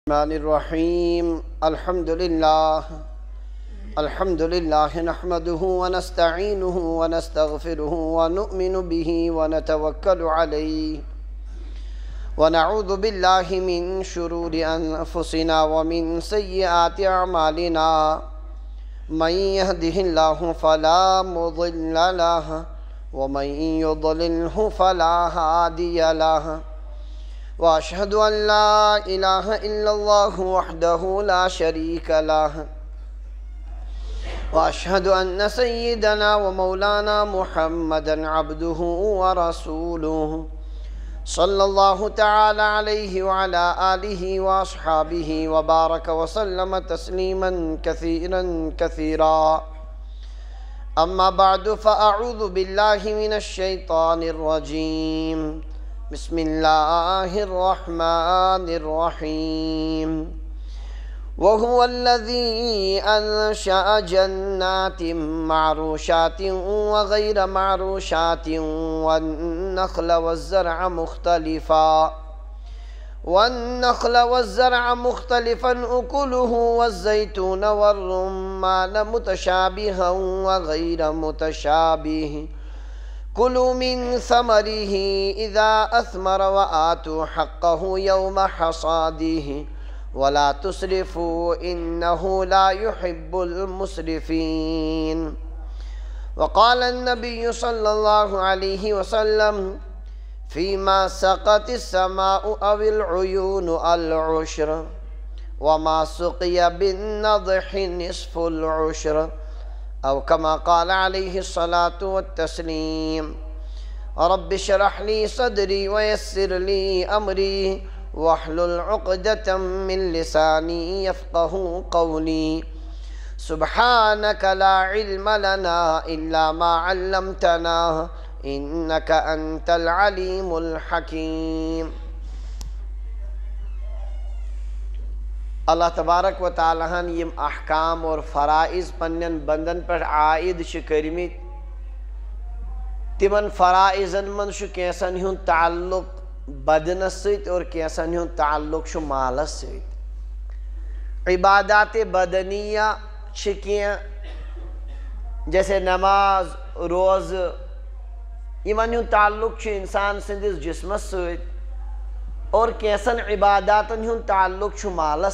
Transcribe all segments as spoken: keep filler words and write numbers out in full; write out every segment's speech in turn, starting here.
الرحمن الرحيم الحمد لله الحمد لله نحمده ونستعينه ونستغفره ونؤمن به ونتوكل عليه ونعوذ بالله من شرور أنفسنا ومن سيئات أعمالنا من يهده الله فلا مضل له ومن يضلله فلا هادي له وأشهد أن لا إله إلا الله وحده لا شريك له وأشهد أن سيدنا ومولانا محمدًا عبده ورسوله صلى الله تعالى عليه وعلى آله وأصحابه وبارك وسلم تسليمًا كثيرًا كثيرًا أما بعد فأعوذ بالله من الشيطان الرجيم بسم الله الرحمن الرحيم وهو الذي أنشأ جنات معروشات وغير معروشات والنخل والزرع مختلفا والنخل والزرع مختلفا أكله والزيتون والرمان متشابها وغير متشابه كلوا من ثمره إذا أثمر وآتوا حقه يوم حصاده ولا تسرفوا إنه لا يحب المسرفين وقال النبي صلى الله عليه وسلم فيما سقت السماء أو العيون العشر وما سقي بالنضح نصف العشر أو كما قال عليه الصلاة والتسليم رب اشرح لي صدري ويسر لي أمري واحلل عقدة من لساني يفقه قولي سبحانك لا علم لنا إلا ما علمتنا إنك أنت العليم الحكيم اللہ تبارک و تعالیٰ ہن یم احکام اور فرائض پنن بندن پر عائد کرمت تمن فرائضن من کینسن ہن تعلق بدنس ست اور کینسن ہن تعلق مالس ست عبادات بدنیہ کین جیسے نماز روز یمن ہن تعلق انسان سندس جسمس ست اور کیسن عباداتن ہن تعلق چھو مالس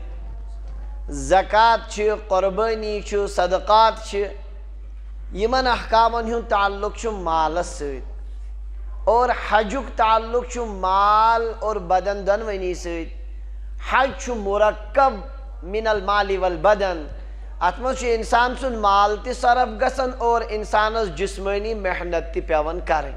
ست زکاة چھو قربانی چھو صدقات چھو یمن احکامن ہن تعلق چھو مالس ست اور حجک تعلق چھو مال اور بدن دنونی ست حج چھو مرکب من المال والبدن اتمن چھو انسان سن مال تی صرف گسن اور انسان جسمانی محنت تی پیون کریں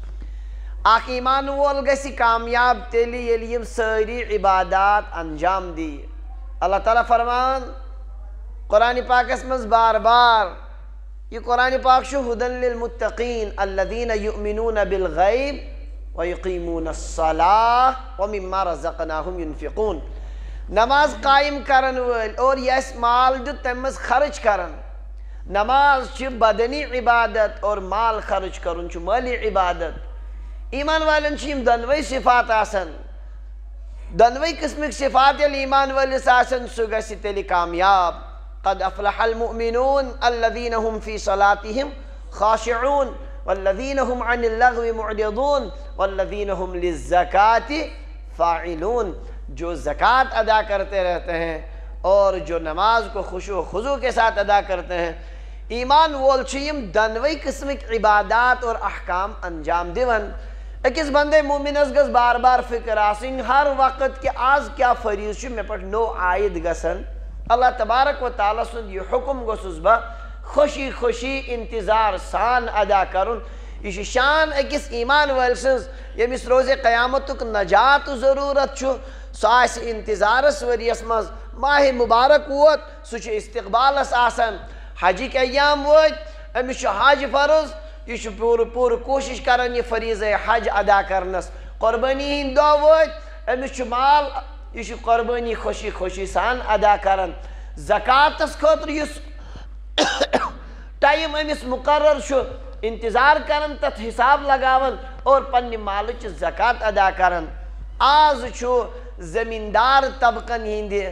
اخ ایمان وول گسی کامیاب تیلی یلیم ساری عبادات انجام دی اللہ تعالیٰ فرمان قرآن پاک اسمز بار بار یہ قرآن پاک شو ہدن للمتقین الذین یؤمنون بالغیب ویقیمون الصلاة ومما رزقناہم ينفقون نماز قائم کرن ول اور یس مال جو تمز خرچ کرن نماز چھ بدنی عبادت اور مال خرچ کرن چھ مالی عبادت ایمان والن چیم دنوی صفات آسن دنوی قسمک صفات ایمان والس آسن سگسی تلی کامیاب قد افلح المؤمنون الذین هم فی صلاتهم خاشعون والذین هم عن اللغو معرضون والذین هم للزکاة فاعلون جو زکاة ادا کرتے رہتے ہیں اور جو نماز کو خشوع و خضوع کے ساتھ ادا کرتے ہیں ایمان وول چیم دنوی قسمک عبادات اور احکام انجام دیون اکس بندے مومن از گز بار بار فکر آسن ہر وقت کہ آز کیا فریض چھو میں پر نو عائد گسن اللہ تبارک و تعالیٰ سن یہ حکم گسوز با خوشی خوشی انتظار سان ادا کرن یہ شان اکس ایمان والسنز یہ مس روز قیامتک نجات ضرورت چھو ساس انتظار سوری اسمز ماہ مبارک ووت سوچ استقبال اس آسن حجی کے ایام ووت امیش چھو حاج فرض یہ چھو پور پور کوشش کرن یہ فریض حج ادا کرنس قربانی ہند دو ووت امیش چھو مال یہ چھو قربانی خوشی خوشی سان ادا کرن زکاة اس خطر یہ ٹائم امیس مقرر چھو انتظار کرن تت حساب لگاون اور پنی مالچ زکاة ادا کرن آز چھو زمیندار طبقن ہندی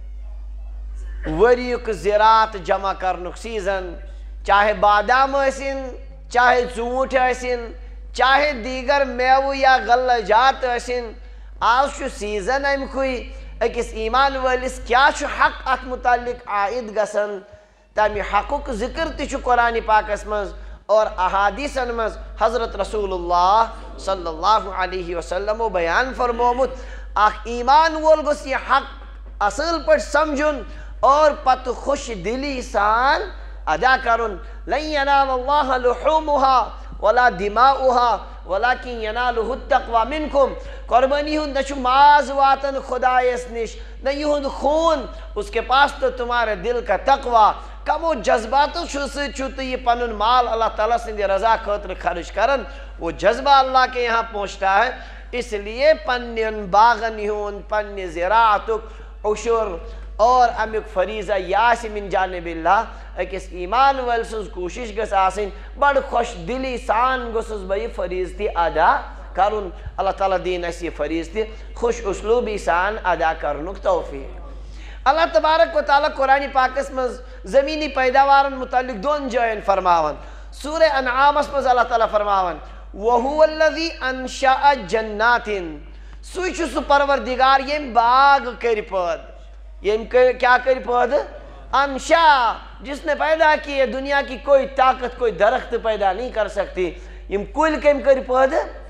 وریک زراعت جمع کرنک سیزن چاہے بادام ٲسِن چاہے ژوٗنٛٹھۍ ٲسِن چاہے دیگر میوٕ یا غلہ جات ٲسِن آز چھُ سیزن امکُے أکِس ایمان وٲلِس کیٛاہ چھُ حق اتھ متعلق عائد گژھان تمہِ حقُک ذکر تہِ چھُ قرآنِ پاکس منٛز اور احادیثن منٛز حضرت رسول اللہ صلی اللہ علیہ وسلمو بیان فرمومُت اکھ ایمان وول گوٚژھ یہِ حق اصل پٲٹھۍ سمجھُن اور پتہٕ خوش دلی سان ادا کرن لن ینال اللہ لحومها ولا دماؤها ولكن يناله التقوى منكم قربانی ہند نہ ماز واتن خدایس نش نہ یہند خون اس کے پاس تو تمہارے دل کا تقوی کمو جذباتو چھو تو یہ پنن مال اللہ تعالیٰ سے رضا خاطر خرچ کرن وہ جذبہ اللہ کے یہاں پہنچتا ہے اس لیے پنن باغن ہند پن زراعتک عشر اور امیک فریضہ یاس من جانب اللہ اکس ایمان وال سنز کوشش گس آسن بڑ خوش دلی سان گسس بھائی فریض تی ادا کرن اللہ تعالیٰ دین ایسی فریض تی خوش اسلوبی سان ادا کرنک توفیق اللہ تبارک و تعالیٰ قرآن پاکس مز زمینی پیداوارن متعلق دون جائن فرماون سورہ انعام اس مز اللہ تعالیٰ فرماون وَهُوَ الَّذِي أَنشَأَ جَنَّاتٍ سوئی سو پروردگار یم باغ کر پد یم کیا کر پد انشا جس نے پیدا کی ہے دنیا کی کوئی طاقت کوئی درخت پیدا نہیں کر سکتی یم کل کم کر پد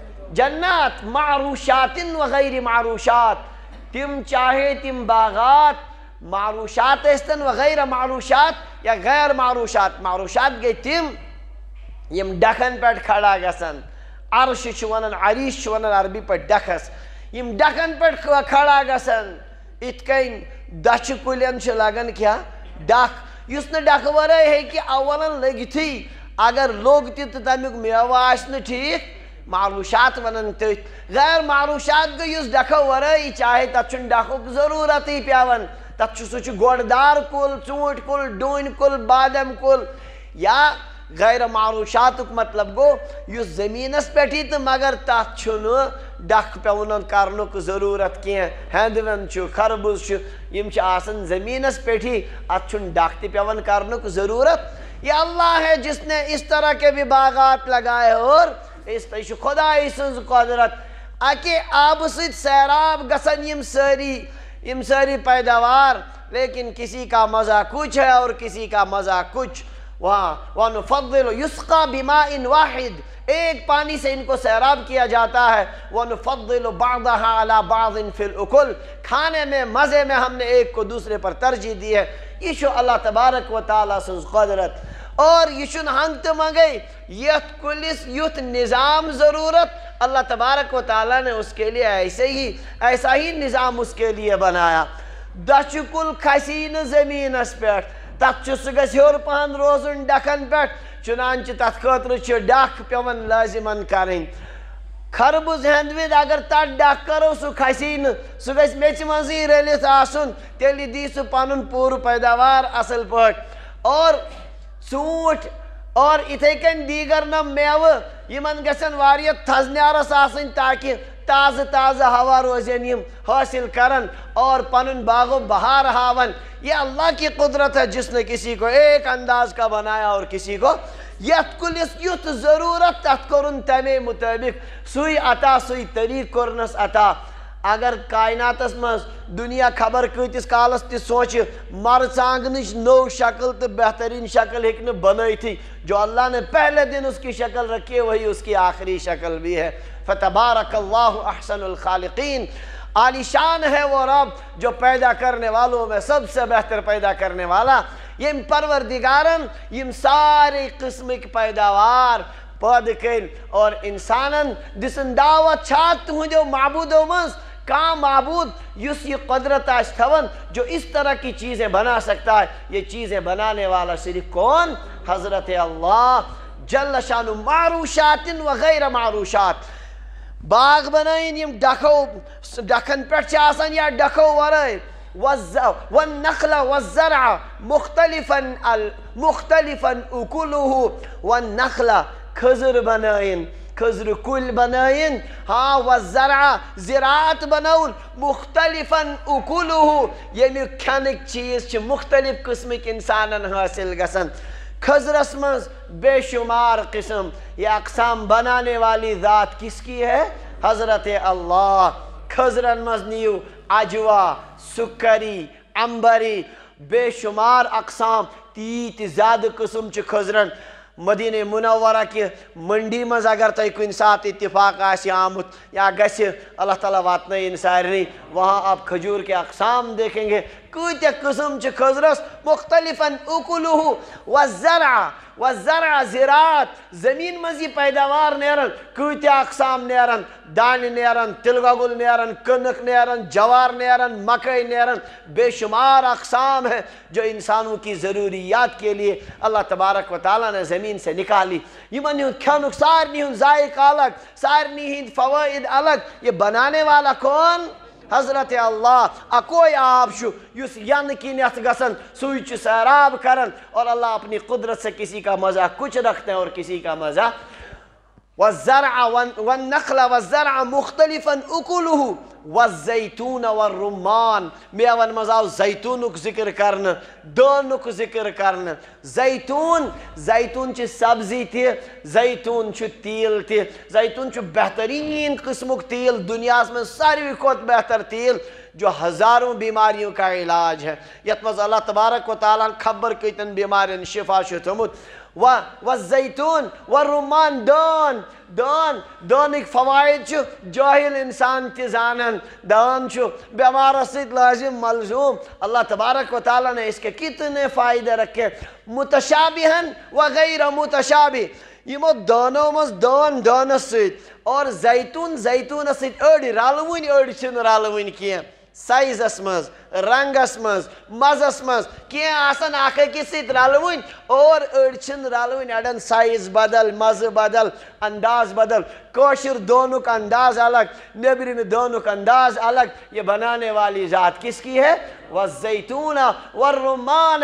جنات معروشات و غیر معروشات تم چاہے تم باغات معروشات استن و غیر معروشات یا غیر معروشات معروشات گئی تم یم ڈکن پیٹ کھڑا گسن عرش چونن عریش چونن عربی پر ڈکس یم ڈکن پیٹ کھڑا گسن اتکین دچ کلین چھ لگن کیا ڈک یس نے ڈک ورائے ہے کہ اولن لگی تھی اگر لوگ تی تو تمیک میواش نے ٹھیک معروشات ونن تیت غیر معروشات گئی اس ڈک ورائے چاہے تچن ڈکو ضرورت ہی پیاون تچ سوچ گوڑدار کل چونٹ کل ڈوین کل بادم کل یا غیر معروشات مطلب گو یس زمینس پیٹھی تو مگر تات چھنو ڈک پیونن کرنک ضرورت کیا ہندون چھو خربوز چھو یم چھ آسن زمینس پیٹھی ات چھن ڈک تی پیون کرنک ضرورت یہ اللہ ہے جس نے اس طرح کے بھی باغات لگائے اور اس طرح خدا سنز قدرت اکے آب سید سیراب گسن یم ساری یم ساری پیداوار لیکن کسی کا مزہ کچھ ہے اور کسی کا مزہ کچھ وَنُفَضِّلُ يُسْقَى بِمَاءٍ وَاحِدٍ ایک پانی سے ان کو سیراب کیا جاتا ہے وَنُفَضِّلُ بَعْضَهَا عَلَى بَعْضٍ فِي الْأُكُلِ کھانے میں مزے میں ہم نے ایک کو دوسرے پر ترجیح دی ہے یہ شو اللہ تبارک و تعالیٰ سنز قدرت اور یہ شن ہنگت مگئی یت کلس یت نظام ضرورت اللہ تبارک و تعالیٰ نے اس کے لیے ایسے ہی ایسا ہی نظام اس کے لیے بنایا دچ کل کھسین زمین اس پیٹ تت سہ ہور پہن روزن ڈکن پہ چنانچہ تت خاطر ڈک پیون لازمن کریں خربوز ہندوید اگر تت ڈک کرو سہ کھسی سہ گھ میچ مزی رلت آسن تیلی دی سہ پن پور پیداوار اصل پاٹ اور ژوٗنٛٹھۍ اور اتھے کن دیگر نم میوہ یمن گژھن واریاہ تھزنیارس آسن تاکہ تازہ تازہ ہوا روزن یم حاصل کرن اور پنن باغ و بہار ہاون یہ اللہ کی قدرت ہے جس نے کسی کو ایک انداز کا بنایا اور کسی کو یت کلس یت ضرورت تت کرن تمے مطابق سوئی عطا سوئی طریق کرنس عطا اگر کائناتس مز دنیا خبر کتس کالس تی سوچ مرژانگنچ نو شکل تو بہترین شکل ہیکن بنائی تھی جو اللہ نے پہلے دن اس کی شکل رکھی وہی اس کی آخری شکل بھی ہے فتبارک اللہ احسن الخالقین عالی شان ہے وہ رب جو پیدا کرنے والوں میں سب سے بہتر پیدا کرنے والا یم پروردگارن یم سارے قسم کی پیداوار پود کر اور انسانن دسن دعوت چھات تہنجو معبودو منز کام معبود یس یہ قدرت آشتون جو اس طرح کی چیزیں بنا سکتا ہے یہ چیزیں بنانے والا صرف کون حضرت اللہ جل شانو معروشات و غیر معروشات باغ بنائیں یم ڈکو ڈکن پیٹ چاسن یا ڈکو ورائے والنخل والزرع مختلفا مختلفا اکلوہ والنخل کھزر بنائیں खजर कुल बनाइन हाँ वज़रअ ज़राअत बनाउन मुख्तलिफन उकुलुहु यमि खानिक चीज छ मुख्तलिफ किस्मिक इंसानन हासिल गसन खजरस मज बेशुमार किस्म ये अक़साम बनाने वाली ज़ात किसकी है हज़रत अल्लाह खजरन मज नियु अजवा सुकरी अंबरी बेशुमार अक़साम तीत ज़्यादा किस्म च खजरन मदीने मुनव्वरा की मंडी मज अगर तय कुन सात इत्तिफाक आसि आमुत या गस्य अल्लाह ताला वातनयिन सारनी वहाँ आप खजूर के अक़साम देखेंगे कूत्या किस्म च खजरस मुख्तलिफन उकुलुहु वज़रअ वज़रअ ज़राअत ज़मीन मज ये पैदावार नेरन कूत्या अक़साम नेरन दान नेरन तिलगुल नेरन कनक नेरन जवार नेरन मकई नेरन बेशुमार अक़साम है जो इंसानों की ज़रूरियात के लिए अल्लाह तबारक व तआला ने ज़मीन से निकाली यमन हुंद खानुक सारनी हुंद ज़ायक़ा अलग सारनी हिंद फ़वाइद अलग ये बनाने वाला कौन हज़रत अल्लाह अकोई आब शु युस यन किन्यत गसन सुई च सैराब करन और अल्लाह अपनी कुदरत से किसी का मज़ा कुछ रखते हैं और किसी का मज़ा वज़रअ वन्नख़्ल वज़रअ मुख्तलिफन उकुलुहु वज़्ज़ैतून वर्रुम्मान मेवन मज़ाव ज़ैतूनुक ज़िक्र करन दानुक ज़िक्र करन ज़ैतून ज़ैतून च सब्ज़ी थे ज़ैतून च तेल थे ज़ैतून च बेहतरीन किस्मुक तेल दुनिया में सारी खोत बेहतर तेल जो हज़ारों बीमारियों का इलाज है यत मज़ अल्लाह तबारक व तआला खबर कतन बीमारियन शिफा शु थमुत व वज़्ज़ैतून वर्रुम्मान दान दान दानिक फ़वाइद छु जाहिल इंसान ते जानन दान छु बीमार सत लाजिम मलजूम अल्लाह तबारक व तआला ने इसके कितने फ़ायदे रखे मुतशाबिहन व गैर मुतशाबि यमो दानो मज दान दानस सत और ज़ैतून ज़ैतून सत अड़ी रलवुन अड़ी छिन रलवुन किया साइजस मज रंगस मज मजस मज क्या आसन आखे की सित रलवुन और अड़छन रलवुन अड़न साइज बदल मज बदल अंदाज बदल कोशिर दोनों का अंदाज अलग नेबरिन दोनों का अंदाज अलग ये बनाने वाली ज़ात किसकी है वज़्ज़ैतून वर्रुम्मान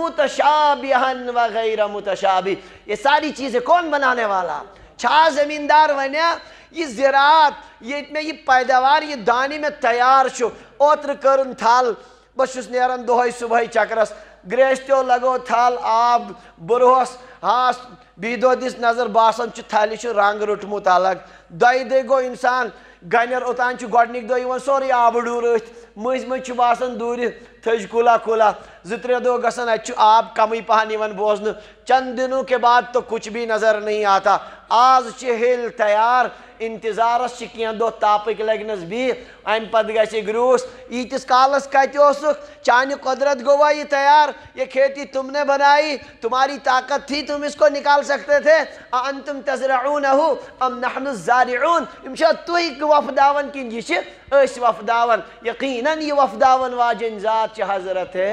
मुतशाबिहन व गैर मुतशाबि ये सारी चीज़ें कौन बनाने वाला छा ज़मींदार वन्या ये ज़राअत ये में ये पैदावार ये दानी में तैयार छो ओत्र करन थाल बशुस नेरन दोहै सुबह चक्रस ग्रेस्तो लगो थाल आब बुरहस हाँ बीदो दिस नजर बासन च थाली च रंग रुटमुत अलग दई दे गो इंसान गनर ओतान च गोडनिक दो यवन सोरी आब डूरत मज मज च बासन दूर थज कुला कुला जित्रे दो गसन अच आब कमी पहन यवन बोजन चंद दिनों के बाद तो कुछ भी नजर नहीं आता आज च हिल तैयार इंतजारस किया दो तापक लगनस भी अम पत गि ग्रूस ईतिस कालस कत चान कुदरत गोवा ये तैयार ये खेती तुमने बनाई तुम्हारी ताकत थी तुम इसको निकाल सकते थे अंतुम तज़रऊनहु अम नहनु ज़ारिऊन इमशा तुई वफदावन किन ये वफदावन यकीनन ये वफदावन वाजिन ज़ात च हज़रत है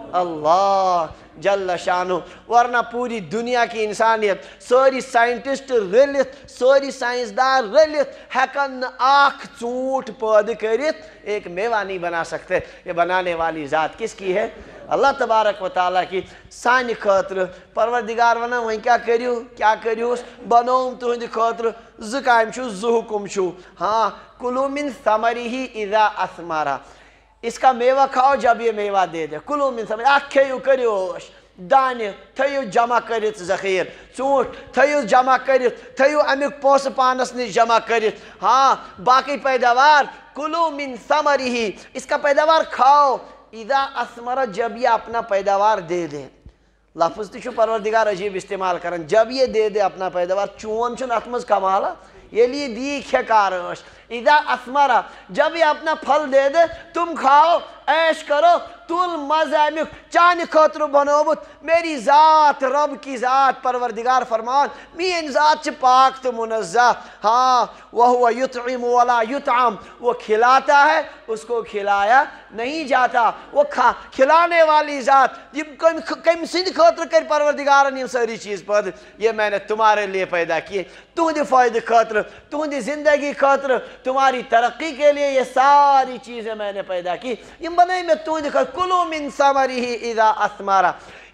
अल्लाह जल्ल शानु वरना पूरी दुनिया की इंसानियत सारी साइंटिस्ट रलित सारी साइंसदान रलित हेकन आख चूंट पैदा करित एक मेवा नहीं बना सकते ये बनाने वाली ज़ात किसकी है अल्लाह तबारक व तआला की सानि खतर परवरदिगार वना वहीं क्या करियो क्या करियोस बनोम तुहंद खतर ज काम छु ज हुकुम छु हाँ कुलू मिन समरिही इज़ा असमरा इसका मेवा खाओ जब ये मेवा दे दे कुलू मिन समरिही आखेयु करियोस दाने थयु जमा करित ज़खीर चूंट थयु जमा करित थयु अमिक पोस पानस निश जमा करित हाँ बाकी पैदावार कुलू मिन समरिही इसका पैदावार खाओ इदा असमरा जब ये अपना पैदावार दे दे लफ्ज़ तो परवरदिगार अजीब इस्तेमाल करन जब ये दे दे अपना पैदावार चून चुन अतमज कमाला ये लिए दी कारश इदा असमरा जब ये अपना फल दे दे तुम खाओ ऐश करो तुल मज़ामिक चान खतर बनोमुत मेरी ज़ात रब की ज़ात परवरदिगार फरमान मीन ज़ात च पाक तो मुनज़्ज़ा हाँ वह हुआ युतइम वला युतअम वो खिलाता है उसको खिलाया नहीं जाता वो खा खिलाने वाली ज़ात कम सिंध खतर कर परवरदिगार ने सारी चीज़ पद ये मैंने तुम्हारे लिए पैदा किए तुहद फ़ायदे खतर तुहद ज़िंदगी खतर तुम्हारी तरक्की के लिए ये सारी चीज़ें मैंने पैदा की ये बनाई में तुहद कुलू मिन समरिही इज़ा असमरा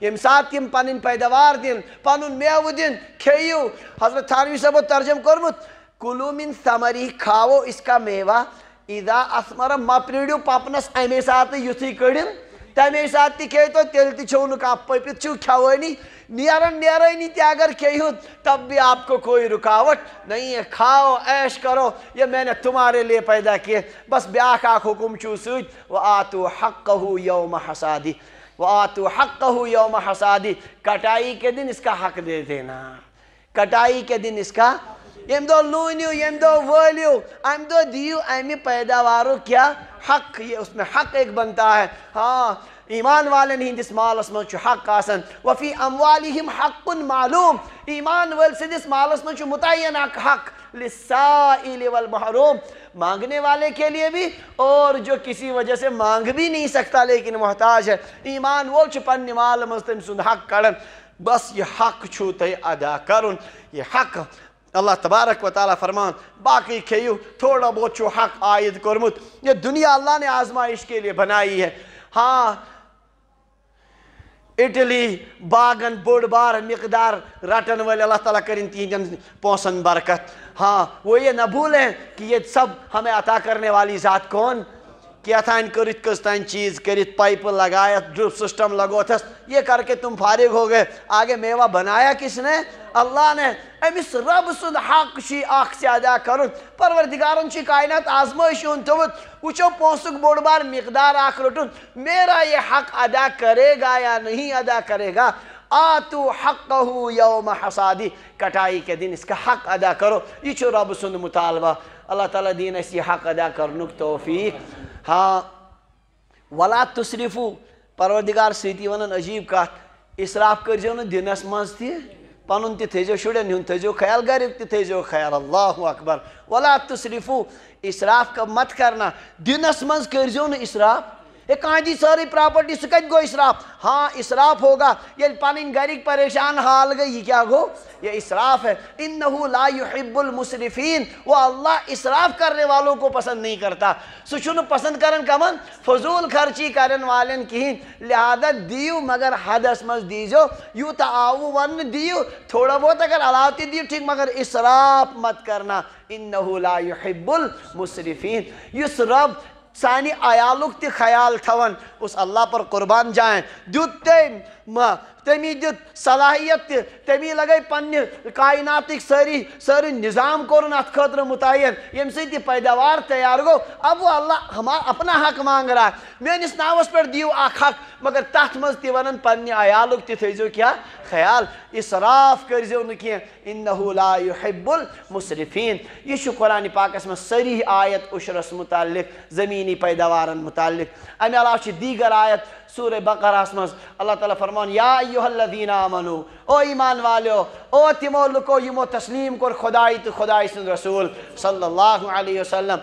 یم سات یم پنن پیداوار دن پنن میوہ دن کھیو حضرت تھانوی صاحب ترجم کورمت کلو من ثمری کھاو اس کا میوہ اذا اسمر مپریڑیو پپنس امی سات یتھی کڑن تمی سات تی کھیو تو تیل تی چھو نکا پپت چھو کھوانی نیرن نیرنی تی اگر کھیو تب بھی آپ کو کوئی رکاوٹ نہیں ہے کھاؤ عیش کرو یہ میں نے تمہارے لیے پیدا کیے بس بیاک آکھ حکم چھو سوچ وآتو حقہو یوم حسادی وآتو حقہو یوم حسادی کٹائی کے دن اس کا حق دے دینا کٹائی کے دن اس کا یم دو لونیو یم دو ولیو ام دو دیو امی پیداوارو کیا حق یہ اس میں حق ایک بنتا ہے ہاں ایمان والے نہیں جس مال اس میں حق آسن وفی اموالہم حق معلوم ایمان وال سے جس مال اس میں متعین حق للسائل والمحروم مانگنے والے کے لیے بھی اور جو کسی وجہ سے مانگ بھی نہیں سکتا لیکن محتاج ہے ایمان وال چپن مال مستم سند حق کرن بس یہ حق چھوتے ادا کرن یہ حق اللہ تبارک و تعالیٰ فرمان باقی کھیو تھوڑا بہت چھو حق آید کرمت یہ دنیا اللہ نے آزمائش کے لیے بنائی ہے ہاں اٹلی باغن بوڑ بار مقدار رٹن والے اللہ تعالیٰ کریں تین پونسن برکت ہاں وہ یہ نہ بھولیں کہ یہ سب ہمیں عطا کرنے والی ذات کون کیا تھا ان کرت کستان چیز کرت پائپ لگایا ڈرپ سسٹم لگو تھا یہ کر کے تم فارغ ہو گئے آگے میوہ بنایا کس نے اللہ نے امس رب سند حق شی آخ سے ادا کرن پروردگارن چی کائنات آزمائش انتوت وچو پونسک بوڑ بار مقدار آخ رٹن میرا یہ حق ادا کرے گا یا نہیں ادا کرے گا آتو حقہو یوم حسادی کٹائی کے دن اس کا حق ادا کرو یہ چھو رب سند مطالبہ اللہ تعالیٰ دین اسی حق ادا کرنک توفیق ہاں ولا تسرفو پروردگار سیتی ونن عجیب کات اسراف کر جو دنس مز تھی پنن تھی تھیجو شڑن ہن تھیجو خیال گریب تھی تھیجو خیال اللہ اکبر ولا تسرفو اسراف کا مت کرنا دنس مز کر جو اسراف ایک آنجی ساری پراپرٹی سکت گو اسراف ہاں اسراف ہوگا یہ پانین گریک پریشان حال گئی یہ کیا گو یہ اسراف ہے انہو لا یحب المسرفین وہ اللہ اسراف کرنے والوں کو پسند نہیں کرتا سچن پسند کرن کمن فضول خرچی کرن والن کہیں لہذا دیو مگر حدث مز دیجو یو تعاو ون دیو تھوڑا بہت اگر علاوتی دیو ٹھیک مگر اسراف مت کرنا انہو لا یحب المسرفین یس رب سانی آیالک تی خیال تھون اس اللہ پر قربان جائیں دیت تیم تمی دیت صلاحیت تی تمی لگئی پنی کائنات ایک ساری ساری نظام کرن ات خطر متعین یم سے تی پیداوار تیار گو اب وہ اللہ ہمارا اپنا حق مانگ رہا ہے میں اس ناوس پر دیو آخ حق مگر تحت مز تی ونن پنی آیالک تی تھیجو کیا خیال اسراف کرزیو نکین انہو لا یحب المسرفین یہ شو قرآن پاک اس میں صریح آیت اشرس متعلق زمینی پیداوارن متعلق امی اللہ چی دیگر آیت سورہ بقرہ اس میں اللہ تعالیٰ فرمان یا ایوہ الذین آمنو او ایمان والیو او تیمو لکو یمو تسلیم کر خدای تو خدای سن رسول صلی اللہ علیہ وسلم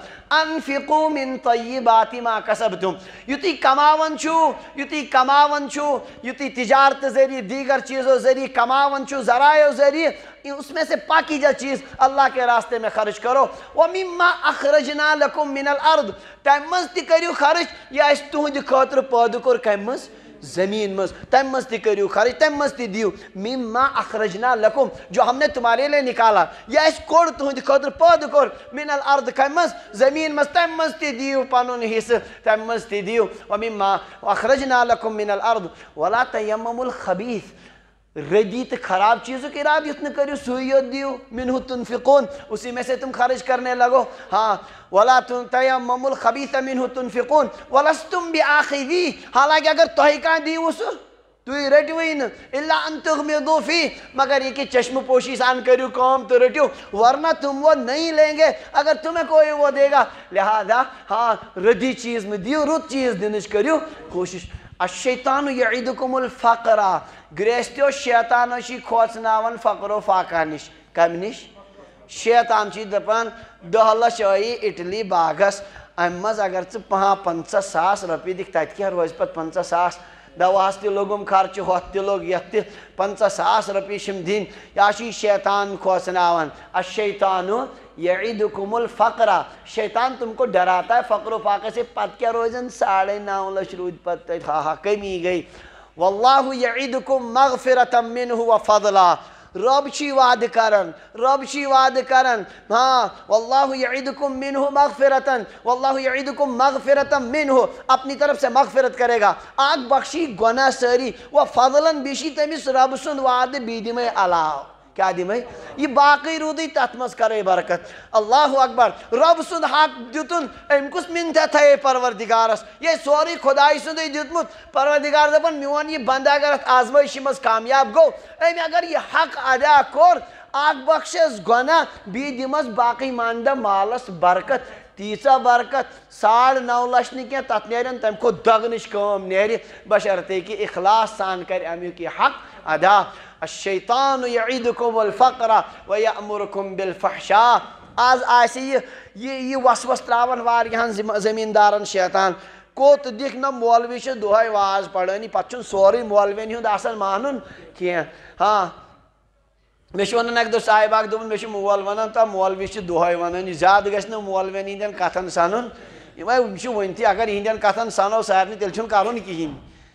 انفقو من طیبات ما کسبتم یتی کماون چھو یتی کماون چھو یتی تجارت ذریعے دیگر چیزوں ذریعے کماون چھو ذرائع ذریعے اس میں سے پاکیزہ چیز اللہ کے راستے میں خرچ کرو وَمِمَّا أَخْرَجْنَا لَكُم مِّنَ الْأَرْضِ تَمہِ مَنٛز تہِ کٔرِو خرچ یا أسۍ تُہنٛدِ خٲطرٕ پٲدٕ کوٚر کَمہِ منٛز زمین مز تم مز تی کریو خرچ تم مز تی دیو مما اخرجنا لکم جو ہم نے تمہارے لئے نکالا یا اس کوڑ تہند خاطر پاد کر من الارض کم مز زمین مز تم مز تی دیو پانون حصہ تم مز تی دیو ومما اخرجنا لکم من الارض ولا تیمموا الخبیث ردی تو خراب چیزوں کی ارادت نہ کریو سویت دیو منہ تنفقون اسی میں سے تم خرچ کرنے لگو ہاں ولا تیمموا الخبیث منہ تنفقون ولستم بآخذی حالانکہ اگر توہیکان دیو سو توی رٹوئی نا اللہ ان تغمضوا فی مگر یہ کہ چشم پوشی سان کریو کام تو رٹیو ورنہ تم وہ نہیں لیں گے اگر تمہیں کوئی وہ دے گا لہذا ہاں ردی چیز میں دیو رت چیز دنش کریو کوشش الشیطان یعیدکم الفقرہ گریستیو شیطان چی کھوچناون فقر و فاقہ نش کم نش شیطان چی دپان دہ لچھ آئی اٹلی باغس امز اگر ژٕ پہاں پنژہ ساس رۄپیہِ دِکھ تتہِ کیٛاہ روزِ پتہٕ پنژہ ساس دواہس تہِ لوگُم خرچہِ ہوٚتھ تہِ لوٚگ یتھ تہِ پنژہ ساس رۄپیہِ چھِم دِنۍ یا چھی شیطان کھوژناون الشیطان یعیدکم الفقرہ شیطان تم کو ڈراتا ہے فقر و فاقہ سے پتہ کیا روزن ساڑھے نو لچھ روز پتہ ہاں ہاں کمی گئی واللہ یعیدکم مغفرتا منہ و فضلا رب چی وعد کرن رب چی وعد کرن ہاں واللہ یعیدکم منہ مغفرتا واللہ یعیدکم مغفرتا منہ اپنی طرف سے مغفرت کرے گا آگ بخشی گناہ ساری و فضلا بیشی تمس رب سن وعد بیدم علاو کیا دیم یہ باقی رودی تاتمس کرے برکت اللہ اکبر رب سن حق دیتن ام کس منتہ تھے پروردگارس یہ سوری خدای سن دیتمت پروردگار دپن میون یہ بندہ اگر آزمائشی مز کامیاب گو ام اگر یہ حق ادا کور آگ بخشس گناہ بی دیمس باقی ماندہ مالس برکت تیسا برکت ساڑھ نو لچھ نکیا تت نیرن تم کو دغنش کام نیری بشرتے کی اخلاص سان کر امیو کی حق ادا الشیطان یعیدکم الفقر ویأمرکم بالفحشاء آز آسی یہ وسوس تراون واریہن زمیندارن شیطان کوت دیکھ نا مولوی چھ دہائی واز پڑھنی پچھن سوری مولوین ہند آسان مانن کیا ہاں میں ونان ایک دو صاحباک دون میں مول ونان تا مولوی چھ دہائی ونان زیادہ گژھِ نہٕ مولوین ہندین کتھن سنن یہ ونتی اگر ہندین کتھن سنو سارنی تیل چھن کرن کہین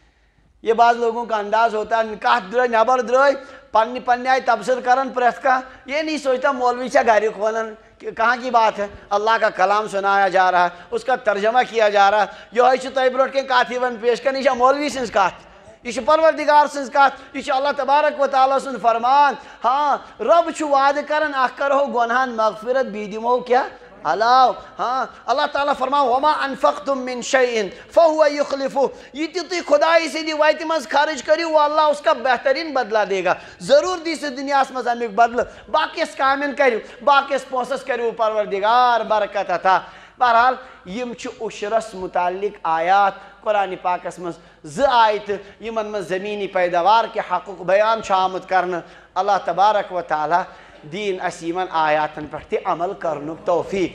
یہ بعض لوگوں کا انداز ہوتا ہے کہت درائے نبر درائے پنی پنی آئی تبصر کرن پریت کا یہ نہیں سوچتا مولوی سے گھری کھولن کہاں کی بات ہے اللہ کا کلام سنایا جا رہا ہے اس کا ترجمہ کیا جا رہا ہے یہ ہے طیب روٹ کے کاتھی ون پیش کرنی یہ مولوی سنس کات یہ پروردگار سنس کات یہ اللہ تبارک و تعالیٰ سن فرمان ہاں رب چھو وعد کرن اخ کرو گناہن مغفرت بیدیمو کیا علاو ہاں اللہ تعالیٰ فرماؤ وما انفقتم من شیئن فہو یخلفو یہ تی خدای سے دی وائتی مز خارج کری وہ اللہ اس کا بہترین بدلہ دے گا ضرور دی سے دنیا اس مز امیک بدل باقی اس کامن کری باقی اس پوسس کری پروردگار برکت تھا بہرحال یم چھ عشرس متعلق آیات قرآن پاک اس مز ز آیت یمن مز زمینی پیداوار کے حقوق بیان شامت کرنا اللہ تبارک و تعالی دین اسیمن آیاتن پرتی عمل کرنک توفیق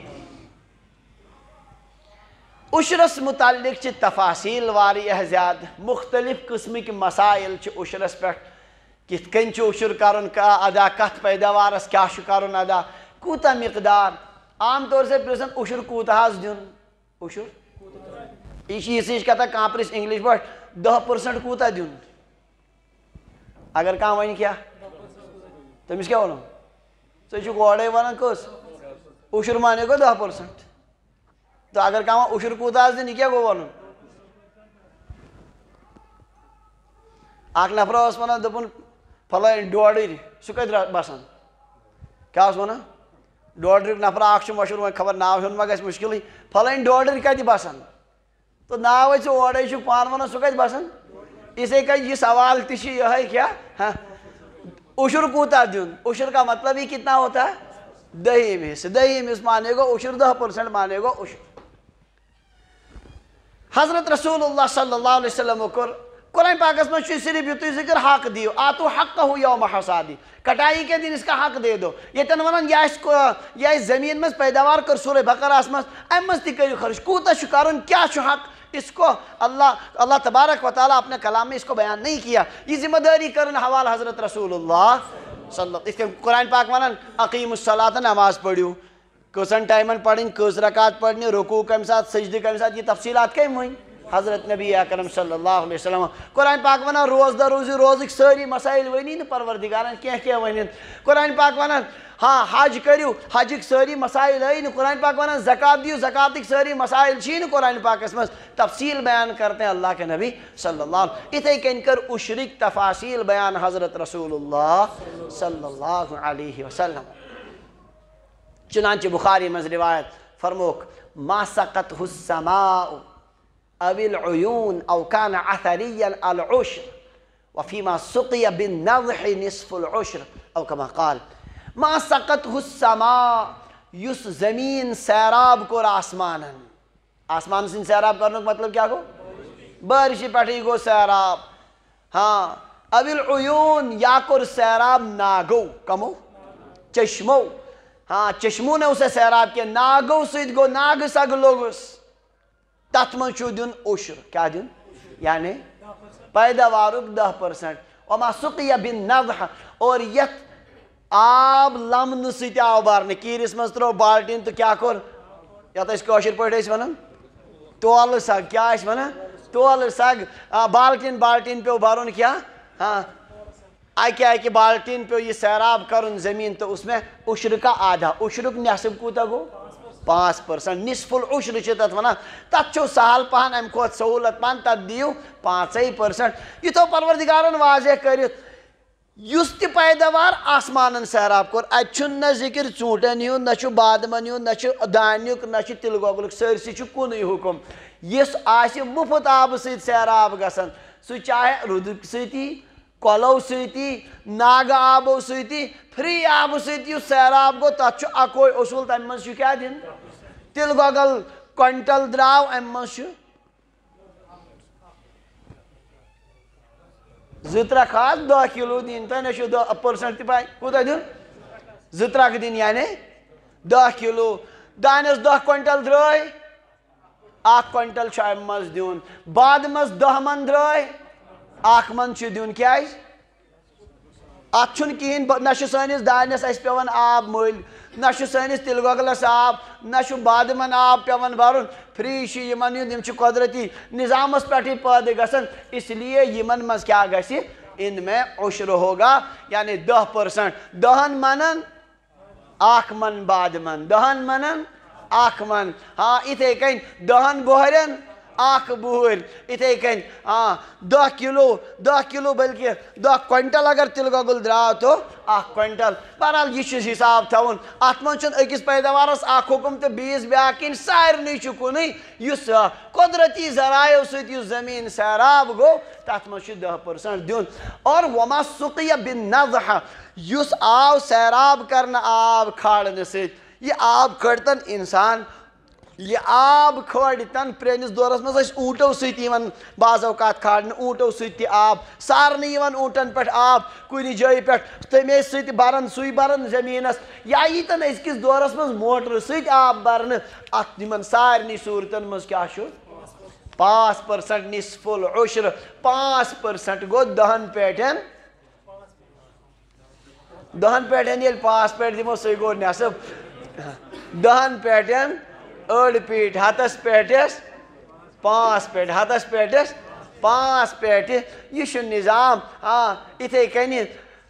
عشرس متعلق چھ تفاصیل واریہ زیاد مختلف قسم کی مسائل چھ عشرس پر کت کن چھ عشر کرن کا ادا کت پیداوارس کیا چھ کرن ادا کوتا مقدار عام طور سے پرسن عشر کوتا حاض دیون عشر یہ چیز کہتا کہاں پر اس انگلیش پر دہ پرسنٹ کوتا دیون اگر کہاں وہیں کیا تم اس کیا بولو تو یہ گوڑے والا کس عشر مانے کو دہ پرسنٹ تو اگر کہاں عشر کوتا حاض دینی کیا گو بولو آنکھ نفرہ اس مانا دپن پھلائن ڈوڑی سکت باسان کیا اس مانا ڈوڑی نفرہ آنکھ چھ مشہور ہوئے خبر ناو ہن مگا اس مشکلی پھلائن ڈوڑی کیا دی باسان تو ناو ہے چھ اوڑے چھ پان مانا سکت باسان اسے کہ یہ سوال تشی یہ ہے کیا عشر کوتا دیون عشر کا مطلب ہی کتنا ہوتا ہے دہیم حصہ دہیم حصہ مانے گو عشر دہ پرسنٹ مانے گو عشر حضرت رسول اللہ صلی اللہ علیہ وسلم کر قرآن پاک اس میں صرف یوتی ذکر حق دیو آتو حق ہو یوم حصادی کٹائی کے دن اس کا حق دے دو یہ تنونن یا اس کو یا اس زمین میں پیداوار کر سورہ بقرہ اس میں امس تی کری خرش کوتا شکارن کیا شو حق اس کو اللہ اللہ تبارک و تعالیٰ اپنے کلام میں اس کو بیان نہیں کیا یہ ذمہ داری کرن حوال حضرت رسول اللہ صلی اللہ علیہ وسلم قرآن پاک ونن اقیم الصلاۃ نماز پڑھیو کسن ٹائمن پڑھیں کس رکعت پڑھنی رکوع کم ساتھ سجدے کم ساتھ یہ تفصیلات کم ہوئیں حضرت نبی اکرم صلی اللہ علیہ وسلم قرآن پاک ونن روز دا روزی روزک ساری مسائل ونین پروردگارن کیا کیا ونین قرآن پاک ونن ہاں حج کریو حجک ساری مسائل آئی قرآن پاک ونن زکاة دیو زکاة ساری مسائل چین قرآن پاک اس میں تفصیل بیان کرتے ہیں اللہ کے نبی صلی اللہ علیہ وسلم اتھے کن کر اشرک تفاصیل بیان حضرت رسول اللہ صلی اللہ علیہ وسلم چنانچہ بخاری میں روایت فرموک ما سقطه السماء او العیون او کان عثریا العشر وفیما سقی بالنضح نصف العشر او کما قال ما سقطه السماء یس زمین سیراب کو آسمانا آسمان سن سیراب کرنے کا مطلب کیا گو بارشی پٹھی گو سیراب ہاں او العیون یا کر سیراب ناگو کمو چشمو ہاں چشمو نے اسے سیراب کیا ناگو سید گو ناگ سگ لوگس تتمن چھو دن عشر کیا دن یعنی پیداوارک دہ پرسنٹ وما سقی بالنضح اور یت آب لمن سیت آو بارنے کیرس مز ترو بالٹین تو کیا کر یا تو اس کو عشر پڑھے اس ونن تول سا کیا اس ونن تول سگ بالٹین بالٹین پیو بھرن کیا ہاں اکہ اکہ بالٹین پیو یہ سیراب کرن زمین تو اس میں عشر کا آدھا عشرک نصب کوتا گو پانچ پرسنٹ نصف العشر چھ تت ونان تت چھو سہل پہن ام کھوت سہولت پہن تت دیو پانچے پرسنٹ یہ تو پروردگارن واضح کرت یس تہ پیداوار آسمانن سیراب کور ات چھن نہ ذکر ژوٗنٛٹھن ہُنٛد نہ چھُ بادمن ہُنٛد نہ چھُ دانیُک نہ چھُ تِلہٕ گۄگلُک سٲرسٕے چھُ کُنُے حُکم یُس آسہِ مُفت آبہٕ سۭتۍ سیراب گژھان سُہ چاہے روٗدٕ سۭتی کۄلو سۭتی ناگہٕ آبو سۭتی فری آبہٕ سۭتۍ یُس سیراب گوٚو تتھ چھُ اکوے اصوٗل تمہِ منٛز چھُ کیٛاہ دِیُن تِلہٕ گۄگل کۄنٛٹل درٛاو امہِ منٛز چھُ زٕ ترٛکھ آس دہ کِلوٗ دِنۍ تۄہہِ نہ چھُو دہ پٔرسنٹ تہِ پاے کوٗتاہ دیُن زٕ ترٛکھ دِنۍ یعنی دہ کِلوٗ دانٮ۪س دہ کۄنٛٹل درٛاے اکھ کۄنٛٹل چھُ امہِ منٛز دیُن بادمس دہ من درٛاے اکھ من چھُ دیُن کیٛازِ اتھ چھُنہٕ کِہیٖنۍ نہ چھُ سٲنِس دانٮ۪س اسہِ پیٚوان آب مٔلۍ نہ چھُ سٲنِس تِلہٕ گۄگلس آب نہ چھُ بادمن آب پیٚوان بھرُن فری چھُ یِمن ہُنٛد یِم چھِ قۄدرتی نظامس پٮ۪ٹھٕے پٲدٕ گژھان اس لیے یِمن منٛز کیٛاہ گژھِ ان میں عشر ہوگا یعنی دہ پٔرسنٹ دہن منن اکھ من بادمن دہن منن اکھ من ہاں یِتھے کٔنۍ دہن بۄہرٮ۪ن اکھ بُہٕرۍ یِتھے کٔنۍ ہاں دہ کِلوٗ دہ کِلوٗ بلکہِ دہ کۄنٛٹل اگر تِلہٕ گۄگُل درٛاو تو اکھ کۄنٛٹل بہرحال یہِ چھُ حساب تھاوُن اتھ منٛز چھُنہٕ أکِس پیداوارس اکھ حُکم تہٕ بیٚیِس بیٛاکھ کِہیٖنۍ سارنٕے چھُ کُنُے یُس قۄدرتی ذرایعو سۭتۍ یُس زٔمیٖن سیراب گوٚو تتھ منٛز چھُ دہ پٔرسنٹ دیُن اور وما سُقیہ بالنضح یُس آو سیراب کرنہٕ آب کھالنہٕ سۭتۍ یہِ آب کھٲلتن انسان یہ آب کھٲلتن پرٲنِس دورس منٛز ٲسۍ اوٗنٛٹو سۭتۍ یِوان بعض اوقات کھالنہٕ اوٗنٛٹو سۭتۍ تہِ آب سارنٕے یِوان اوٗنٛٹن پٮ۪ٹھ آب کُنہِ جایہِ پٮ۪ٹھ تَمے سۭتۍ بران سُے بران زٔمیٖنس یا ییٖتن أزکِس دورس منٛز موٹرٕ سۭتۍ آب برنہٕ اتھ یِمن سارنٕے صوٗرتن منٛز کیٛاہ چھُ پانٛژھ پٔرسنٹ نصف العشر پانٛژھ پٔرسنٹ گوٚو دہن پٮ۪ٹھٮ۪ن دہن پٮ۪ٹھٮ۪ن ییٚلہِ پانٛژھ پٮ۪ٹھ دِمو سُے گوٚو نٮ۪صف دہن پٮ۪ٹھٮ۪ن أڑۍ پیٖٹۍ ہتس پٮ۪ٹھس پانٛژھ پٮ۪ٹھ ہتس پٮ۪ٹھس پانٛژھ پٮ۪ٹھِ یہِ چھُ نظام ہاں یِتھے کٔنی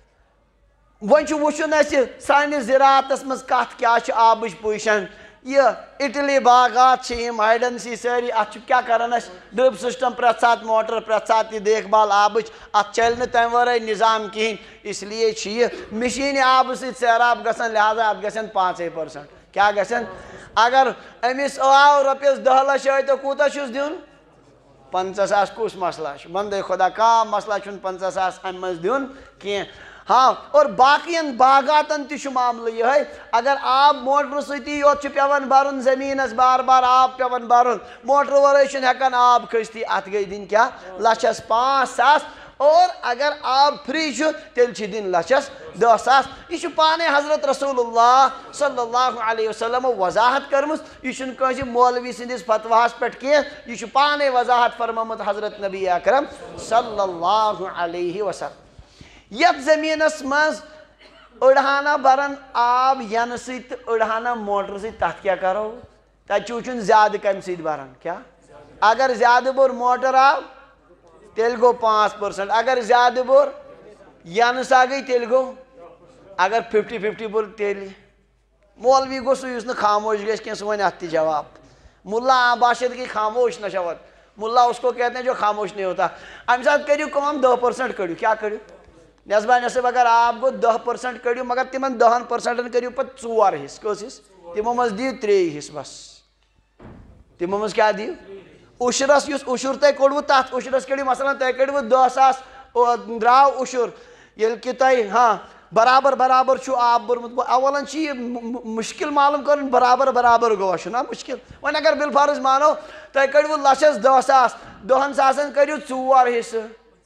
وۄنۍ چھُ وٕچھُن اسہِ سٲنِس زِراعتس منٛز کتھ کیٛاہ چھِ آبٕچ پُزِشن یہ اٹلی باغات چھِ یِم ہایڈنسی سٲری اتھ چھُ کیٛاہ کران أسۍ ڈرپ سسٹم پرٛٮ۪تھ ساتہٕ موٹر پرٛٮ۪تھ ساتہٕ یہِ دیکھ بال آبٕچ اتھ چلہِ نہٕ تمہِ ورٲے نظام کِہیٖنۍ اس لیے چھُ یہِ مشیٖنہِ آبہٕ سۭتۍ سیراب گژھان لہٰذا اتھ گژھن پانژے پٔرسنٹ کیٛاہ گژھن اگر أمِس آو رۄپیس دہ لچھ آے تہٕ کوٗتاہ چھُس دیُن پنژہ ساس کُس مسلہٕ چھُ بندے خۄدا کانٛہہ مسلہٕ چھُنہٕ پنژہ ساس امہِ منٛز دیُن کینٛہہ ہاں اور باقین باغاتن تہِ چھُ معاملہٕ یِہوٚے اگر آب موٹرٕ سۭتی یوت چھُ پیٚوان برُن زٔمیٖنس بار بار آب پیٚوان برُن موٹرٕ ورٲے چھُنہٕ ہٮ۪کان آب کھٔستی اتھ گٔے دِنۍ کیٛاہ لچھس پانٛژھ ساس اور اگر آب فری چھُ تیٚلہِ چھِ دِنۍ لچھس دہ ساس یہِ چھُ پانے حضرت رسول اللہ صلی اللہ علیہ وسلمو وضاحت کٔرمٕژ یہِ چھُنہٕ کٲنٛسہِ مولوی سٕنٛدِس فتواہس پٮ۪ٹھ کینٛہہ یہِ چھُ پانے وضاحت فرمٲمٕژ حضرت نبی اکرم صلی اللہ علیہ وسلم یتھ زٔمیٖنس منٛز أڑہانہ بران آب ینہٕ سۭتۍ تہٕ أڑہانہ موٹرٕ سۭتۍ تتھ کیٛاہ کرو تتہِ چھُ وٕچھُن زیادٕ کمہِ سۭتۍ بران کیٛاہ اگر زیادٕ بوٚر موٹر آو تیٚلہِ گوٚو پانٛژھ پٔرسنٹ اگر زیادٕ بوٚر ینہٕ سا گٔے تیٚلہِ گوٚو اگر ففٹی ففٹی بوٚر تیٚلہِ مولوی گوٚو سُہ یُس نہٕ خاموش گژھِ کینٛہہ سُہ وَنہِ اتھ تہِ جواب مُلا باشد کی خاموش نہ شود مُلا اس کو کہتے ہیں جو خاموش نہیں ہوتا امہِ ساتہٕ کٔرِو کٲم دہ پٔرسنٹ کٔڑِو کیٛاہ کٔڑِو نٮ۪صبا نٮ۪صب اگر آب گوٚو دہ پٔرسنٹ کٔڑِو مگر تِمن دہن پٔرسنٹن کٔرِو پتہٕ ژور حصہٕ کٔژ حصہٕ تِمو منٛز دِیِو ترٛیٚیہِ حصہٕ بس تِمو منٛز کیٛاہ دِیِو عشرس یُس عشر تۄہہِ کوٚڑوُ تتھ عشرس کٔڑِو مثلاً تۄہہِ کٔڑوُ دہ ساس درٛاو عشر ییٚلہِ کہِ تۄہہِ ہاں برابر برابر چھُ آب بوٚرمُت اولن چھِ یہِ مُشکل معلوم کَرُن برابر برابر گوٚوا چھُنہ مُشکل وۄنۍ اگر بالفرض مانو تۄہہِ کٔڑوُ لچھس دہ ساس دہن ساسن کٔرِو ژور حصہٕ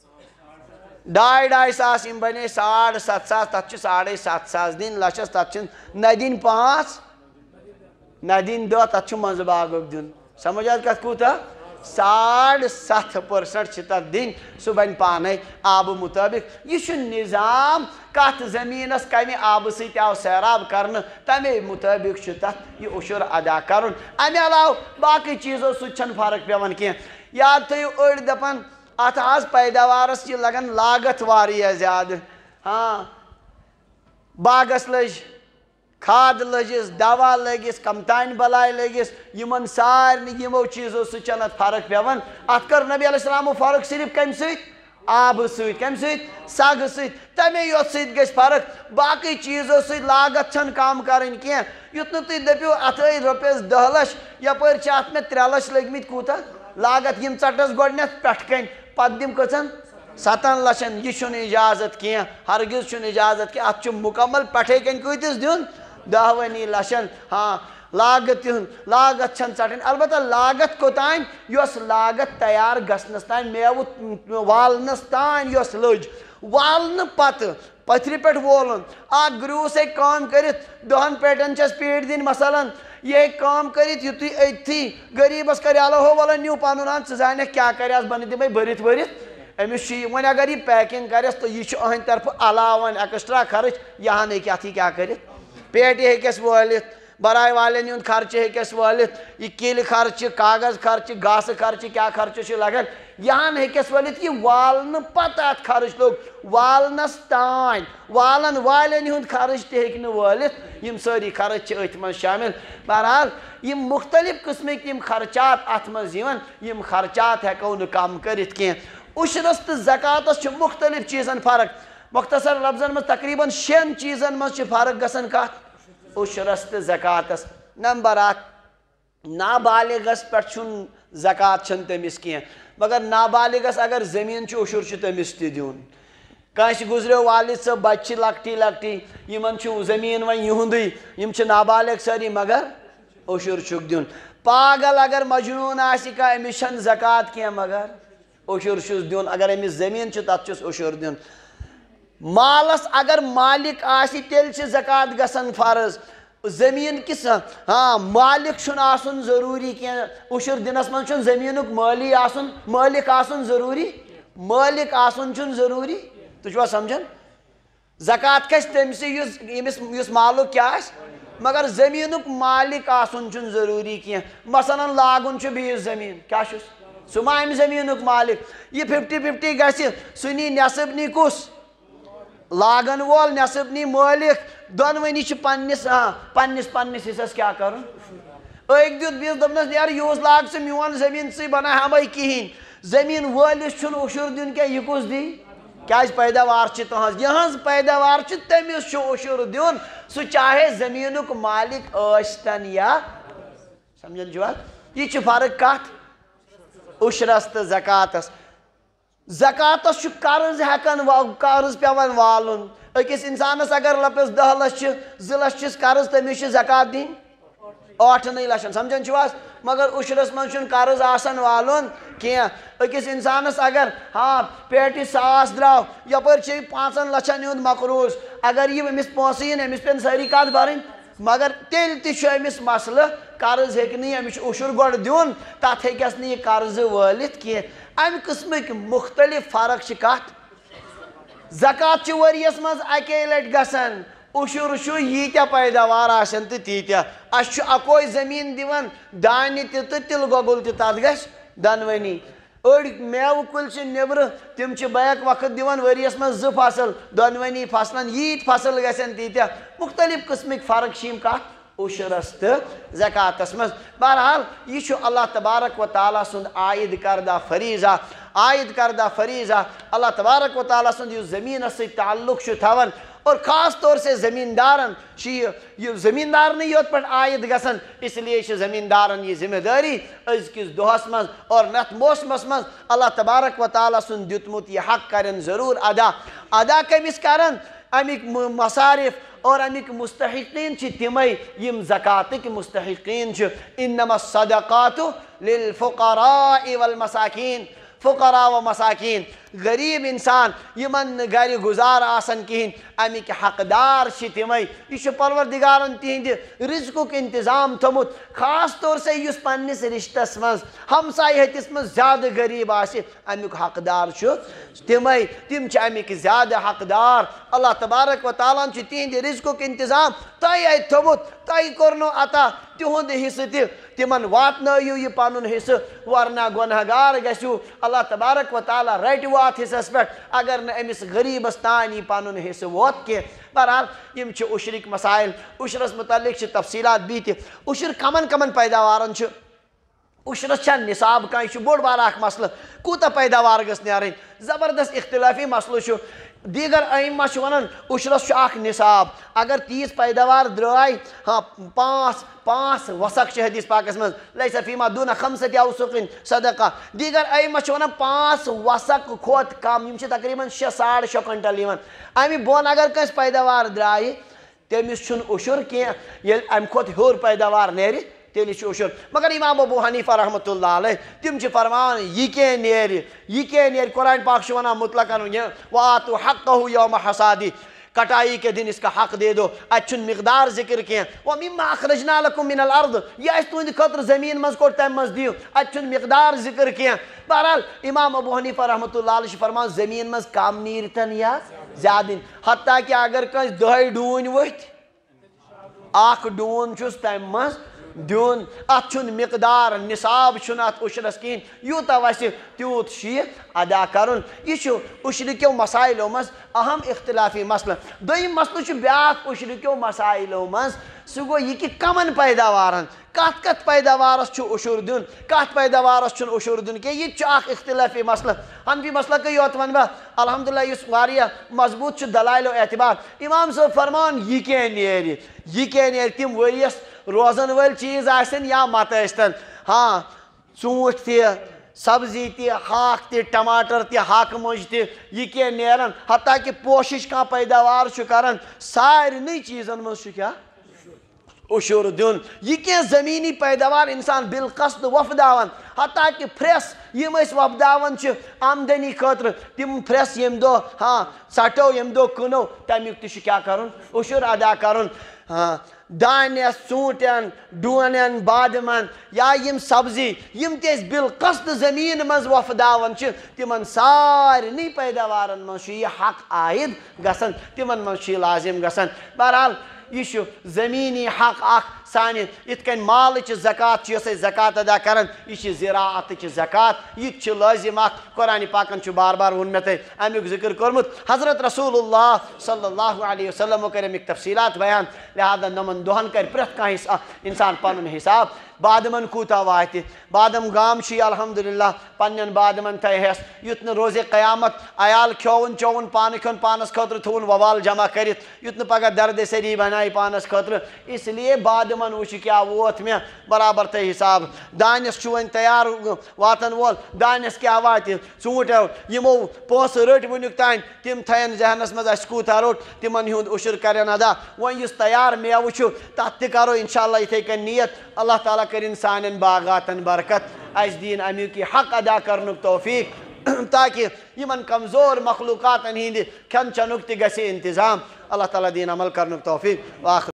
ڈاے ڈاے ساس یِم بنے ساڑ ستھ ساس تتھ چھِ ساڑے ستھ ساس دِنۍ لچھس تتھ چھِنہٕ نہ دِنۍ پانٛژھ نہ دِنۍ دہ تتھ چھُ منٛزٕ باغُک دیُن سمجھ حظ کتھ کوٗتاہ ساڑ ستھ پٔرسنٹ چھِ تتھ دِنۍ سُہ بنہِ پانے آبہٕ مُطٲبق یہِ چھُ نظام کتھ زٔمیٖنس کمہِ آبہٕ سۭتۍ آو سیراب کرنہٕ تمے مُطٲبق چھُ تتھ یہِ عشر ادا کرُن امہِ علاوٕ باقٕے چیٖزو سۭتۍ چھنہٕ فرق پیٚوان کینٛہہ یاد تھیو اڑ دپان ات آز پیداوارس یہ لگن لاگت واریاہ زیادہ ہاں باغس لج کھاد لجس دوا لگس کمتان بلائی لگس یمن سارنی یمو چیزو سۭتۍ چھنہٕ اتھ فرق پیوان ات کر نبی علیہ السلام فرق صرف کمہِ سۭتۍ آب سۭتۍ کمہِ سۭتۍ سگ سۭتۍ تمے یوت سۭتۍ گژھِ فرق باقی چیزو سۭتۍ لاگت چھنہٕ کم کرٕنۍ کینٛہہ یُتھ نہٕ تُہۍ دٔپِو اتھ ٲے رۄپیس دہ لچھ یپٲرۍ چھِ اتھ مےٚ ترٛےٚ لچھ لٔگمٕتۍ کوٗتاہ لاگت یم ژٹس گۄڈنیتھ پٮ۪ٹھٕ کَنۍ پتہٕ دِم کٔژن ستن لچھن یہ چھُنہٕ اجازت کینٛہہ ہرگز چھُنہٕ اجازت کینٛہہ اتھ چھُ مکمل پٮ۪ٹھے کَنۍ کۭتِس دیُن دہوانی لچھن ہاں لاگت ہُنٛد لاگت چھنہٕ ژٹٕنۍ البتہ لاگت کوٚتام یۄس لاگت تیار گژھنس تام میوٕ والنس تام یۄس لٔج والنہٕ پتہٕ پتھرِ پٮ۪ٹھ وولُن اکھ گرٛوٗس ہیٚکہِ کٲم کٔرِتھ دہن پیٹٮ۪ن چھس پیٖٹ دِنۍ مثلاً یہ ہیٚکہِ کٲم کٔرِتھ یُتھُے أتھی غریٖبس کرِ الو ہو وَلہٕ نیوٗ پنُن ان ژٕ زانکھ کیٛاہ کریس بہٕ دِمے بٔرِتھ ؤرِتھ أمِس چھُ وۄنۍ اگر یہِ پیکِنٛگ کرٮ۪س تہٕ یہِ چھُ أہنٛدِ طرفہٕ علاوٕ وۄنۍ ایکسٹرا خرٕچ یہِ ہن ہیٚکہِ اتھ یہِ کیٛاہ کٔرِتھ پیٹہِ ہیٚکٮ۪س وٲلِتھ برائے والٮ۪ن ہُنٛد خرچہٕ ہیٚکٮ۪س وٲلِتھ یہِ کِلۍ خرچہٕ کاغذ خرچہٕ گاسہٕ خرچہٕ کیٛاہ خرچہٕ چھُ لگان یہِ ہن ہیٚکٮ۪س وٲلِتھ یہِ والنہٕ پتہٕ اتھ خرٕچ لوٚگ والنس تام والن والٮ۪ن ہُنٛد خرٕچ تہِ ہیٚکہِ نہٕ وٲلِتھ یِم سٲری خرٕچ چھِ أتھۍ منٛز شٲمِل بہرحال یِم مختلف قٕسمٕکۍ یِم خرچات اتھ منٛز یِوان یِم خرچات ہیٚکو نہٕ کم کٔرِتھ کینٛہہ عُشرس تہٕ زکاتس چھُ مختلف چیٖزن فرق مختصر لفظن منٛز تقریٖباً شٮ۪ن چیٖزن منٛز چھِ فرق گژھان کتھ عُشرس تہٕ زکاتس نمبر اکھ نابالغس پٮ۪ٹھ چھُنہٕ زکات چھنہٕ تٔمِس کینٛہہ مگر نابالغس اگر زٔمیٖن چھُ عُشُر چھُ تٔمِس تہِ دیُن کٲنٛسہِ گُزریو والِد صٲب بچہِ چھِ لۄکٹی لۄکٹی یِمن چھُ زٔمیٖن وۄنۍ یِہُنٛدُے یِم چھِ نابالغ سٲری مگر عُشُر چھُکھ دیُن پاگل اگر مجنوٗن آسہِ کانٛہہ أمِس چھنہٕ زکات کینٛہہ مگر عُشُر چھُس دیُن اگر أمِس زٔمیٖن چھُ تتھ چھُس عُشُر دیُن مالس اگر مالک آسہِ تیٚلہِ چھِ زکات گژھان فرض زٔمیٖن کِس ہاں مالک چھُنہٕ آسُن ضروٗری کینٛہہ عُشُر دِنس منٛز چھُنہٕ زٔمیٖنُک مٲلی آسُن مٲلِک آسُن ضروٗری مٲلِک آسُن چھُنہٕ ضروٗری تُہۍ چھُوا سمجھان زکات کھسہِ تٔمسٕے یُس ییٚمِس یُس مالُک کیٛاہ آسہِ مگر زٔمیٖنُک مالک آسُن چھُنہٕ ضروٗری کینٛہہ مثلاً لاگُن چھُ بیٚیِس زٔمیٖن کیٛاہ چھُس سُہ ما اَمہِ زٔمیٖنُک مالک یہِ فِفٹی فِفٹی گژھِ سُہ نی نٮ۪صٕب نی کُس لاگن وول نٮ۪صٕب نی مٲلِک دۄنوٕنی چھِ پننِس پننِس پننِس حِصس کیٛاہ کرُن أکۍ دیُت بیٚیِس دوٚپنس نیرٕ یِہُس لاگ ژٕ میون زٔمیٖن ژٕے بناو ہمے کِہیٖنۍ زٔمیٖن وٲلِس چھُنہٕ عُشُر دیُن کینٛہہ یہِ کُس دی کیٛازِ پیداوار چھِ تٕہنٛز یِہٕنٛز پیداوار چھِ تٔمِس چھُ عُشُر دیُن سُہ چاہے زٔمیٖنُک مالک ٲسۍتن یا سمجھان چھِوا یہِ چھِ فرق کتھ عُشرس تہٕ زکاتس زکاتس چھُ قرض ہٮ۪کان قرض پیوان والُن أکِس انسانس اگر رۄپیس دہ لچھ چھِ زٕ لچھ چھِس قرض تٔمِس چھِ زکات دِنۍ ٲٹھنٕے لچھن سمجھان چھِو حظ مگر عُشرس منٛز چھُنہٕ قرض آسان والُن کینٛہہ أکِس انسانس اگر ہاں پیٹہِ ساس درٛاو یپٲرۍ چھِ پانٛژن لچھن ہُنٛد مقروض اگر یِم أمِس پونٛسہٕ یِن أمِس پیٚن سٲری کتھ برٕنۍ مگر تیٚلہِ تہِ چھُ أمِس مسلہٕ قرض ہیٚکہِ نہٕ یہِ أمِس چھُ عُشُر گۄڈٕ دیُن تتھ ہیٚکٮ۪س نہٕ یہِ قرضہٕ وٲلِتھ کینٛہہ امہِ قٕسمٕکۍ مختلف فرق چھِ کتھ زکات چھِ ؤرِیس منٛز اکے لٹہِ گژھان عُشُر چھُ ییٖتیاہ پیداوار آسن تہٕ تیٖتیاہ اَسہِ چھُ اکوے زٔمیٖن دِوان دانہِ تہِ تہٕ تِلہٕ گۄگُل تہِ تتھ گژھِ دۄنوٕنی أڑۍ میوٕ کُلۍ چھِ نیبرٕ تِم چھِ بیک وقت دِوان ؤرِیس منٛز زٕ فصل دۄنوٕنی فصلن ییٖتۍ فصل گژھن تیٖتیاہ مختلف قٕسمٕکۍ فرق چھِ یِم کتھ عُشرس تہٕ زکاتس منٛز بہرحال یہِ چھُ اللہ تبارک و تعالیٰ سُنٛد عایِد کردہ فریٖضہ عایِد کردہ فریٖضہ اللہ تبارک و تعالیٰ سُنٛد یُس زٔمیٖنس سۭتۍ تعلق چھُ تھاوان اور خاص طور سے زٔمیٖندارن چھِ یہِ یہِ زٔمیٖندارنٕے یوت پٮ۪ٹھ عایِد گژھان اس لیے چھِ زٔمیٖندارن یہِ ذمہٕ دٲری أزکِس دۄہس منٛز اور نتھ موسمس منٛز اللہ تبارک و تعالیٰ سُنٛد دیُتمُت یہِ حق کرن ضروٗر ادا ادا کٔمِس کرن امیِکۍ مصارف اور امیِکۍ مستحقیٖن چھِ تِمے یِم زکاتٕکۍ مستحقیٖن چھِ انما الصدقات للفقراء والمساکین فقراء و مساکین غریب انسان یمن گھر گزار آسن کہین امیک حقدار تمے یہ پروردگارن تہند رزقک انتظام تھومت خاص طور سے اس پنس رشتس مز ہمسائے ہتس مز زیادہ غریب آسہ امیک حقدار تمے تم امیک زیادہ حقدار اللہ تبارک و تعالیٰ تہند رزقک انتظام تہ ات تھومت تہ کورنو عطا تہند حصہ تہ تمن واتنائیو یہ پن حصہ ورنہ گنہگار گژھو اللہ تبارک و تعالیٰ رٹ وات حصس پہ اگر نہ امس غریبس تان یہ پن حصہ ووت کی بہرحال یم عشرک مسائل عشرس متعلق تفصیلات بھی تہ عشر کمن کمن پیداوارن عشرس چھا نصاب کھانا یہ بوڑ بار اخ مسئلہ کوتا پیداوار گھس نیرن زبردست اختلافی مسئلہ دیگر ائمہ ونان عشرس اخ نصاب اگر تیس پیداوار درائے ہاں پانچ پانچ وسق حدیث پاکس من لیس فیما دون خمسة اوسق صدقہ دیگر ائمہ ونان پانچ وسق کھوت کم یم تقریباً شے ساڑھ شے کنٹل یوان امی بون اگر کس پیداوار درائے تمس چھن عشر کی یل ام کھوت ہور پیداوار نیرِ تیلی عشر مگر امام ابو حنیفہ رحمۃ اللہ علیہ تم فرمان یہ کی نیر یہ کی نیر قرآن پاک ونان مطلقاً وآتوا حقہ یوم حصادی کٹائی کے دن اس کا حق دے دو اتھ مقدار ذکر کی ومما اخرجنا لکم من الارض یہ اس تہند خطر زمین مز کوٹ تم مز دیو اتھ مقدار ذکر کی بہرحال امام ابو حنیفہ رحمۃ اللہ علیہ فرمان زمین مز کم نیرتن یا زیادہ حتیٰ کہ اگر کس دہائی ڈون ورت اخ ڈون چھس تم مز دیون ات مقدار نصاب ات عشرس کہین یوتا ویسے تیوت ادا کرن یہ عشرکیو مسائلو مز اہم اختلافی مسئلہ دویم مسئلہ بیاکھ عشرکیو مسائلو مز سہ گو یہ کہ کمن پیداوارن کت کت پیداوارس عشر دین کت پیداوارس عشر دین کہ یہ اخ اختلافی مسئلہ حنفی مسئلہ یوت ون بہ الحمدللہ اس واریہ مضبوط دلائل و اعتبار امام صاحب فرمان یہ کی نیر یہ کی نیر تم وریس روزن ول چیز آسن یا مت ٲسۍتن ہاں ژوٗنٛٹھۍ تہِ سبزی تہِ ہاکھ تہِ ٹماٹر تہِ ہاکہٕ مۄنجہِ تہِ یہ کی نیران حتیٰ کہ پوشش کانٛہہ پیداوار چھُ کران سارنٕے چیٖزن منٛز چھُ کیٛاہ عشر دیون یہ کی زمینی پیداوار انسان بالقصد وفداون حتیٰ کہ پھریس یم اس وفداون آمدنی خاطر تم پھریس یم دو ہاں سٹو یم دو کنو تمیک تہ کیا کرن عشر ادا کرن ہاں دانس ژوٗنٛٹھٮ۪ن ڈونٮ۪ن بادمن یا یم سبزی یم تہ أسۍ بالقصد زمین مز وفداون تمن سارنٕے پیداوارن مز یہ حق عائد گژھان تمن مز لازم گژھان بہرحال یہ زمینی حق اخ سانہ ات کن مالچ زکات یس زکات ادا کران یہ زراعت زکات یہ لازم اخ قرآن پاکن بار بار ون مے امیک ذکر کورمت حضرت رسول اللہ صلی اللہ علیہ وسلم کر امیک تفصیلات بیان لہذا نمن دہن کر پریت کھانا انسان پن حساب بادمن کوتا وات بادم گام الحمدللہ پنن بادمن تھے ہس یت روز قیامت عیال کھون چون پان کھن پانس خاطر تھون وبال جمع کرت یت پگہ درد سری بنائی پانس خاطر اس لیے بادمن وچ کیا ووت میں برابر تھے حساب دانس چھ ون تیار واتن وول دانس کیا وات ژوٗنٛٹھیو یمو پونٛسہٕ رٔٹۍ ونیُک تام تم تھین ذہنس مز اس کوتا روٹ تمن ہند عشر کرن ادا وۄنۍ یُس تیار میوٕ چھُ تتھ تہِ کرو انشاءاللہ یتھے کن نیت اللہ تعالیٰ کرن سانن باغاتن برکت اس دین امیک حق ادا کرنک توفیق تاکہ یمن کمزور مخلوقاتن ہند کھن چنک تہ گژھِ انتظام اللہ تعالیٰ دین عمل کرنک توفیق واخر